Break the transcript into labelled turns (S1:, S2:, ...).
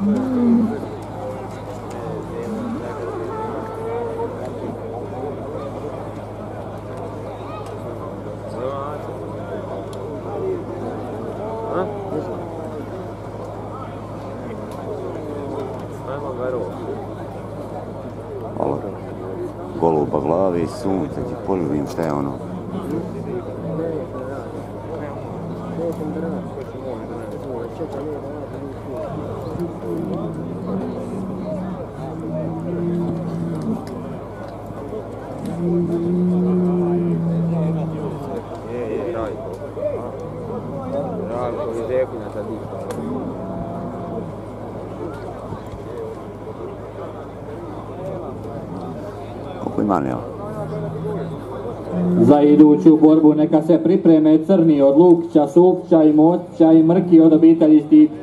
S1: Goluba glavi, sunce ti poživim, šta je ono?
S2: Za iduću borbu neka se pripreme Crni od Lukića, Sufća i Mocića i Mrki od obitelji Stipić.